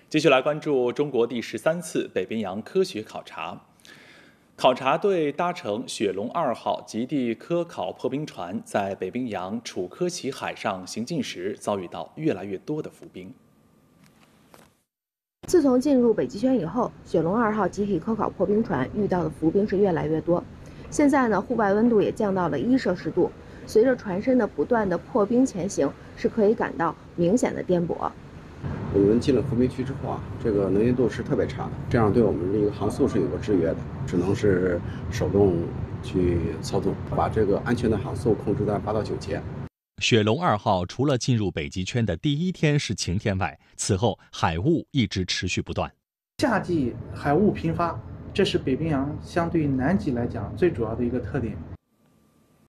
继续来关注中国第13次北冰洋科学考察。考察队搭乘雪龙2号极地科考破冰船，在北冰洋楚科奇海上行进时，遭遇到越来越多的浮冰。 自从进入北极圈以后，雪龙2号集体科考破冰船遇到的浮冰是越来越多。现在呢，户外温度也降到了1摄氏度，随着船身的不断的破冰前行，是可以感到明显的颠簸。 我们进了浮冰区之后啊，这个能见度是特别差的，这样对我们这个航速是有个制约的，只能是手动去操纵，把这个安全的航速控制在8到9节。 雪龙2号除了进入北极圈的第1天是晴天外，此后海雾一直持续不断。 夏季海雾频发，这是北冰洋相对南极来讲最主要的一个特点。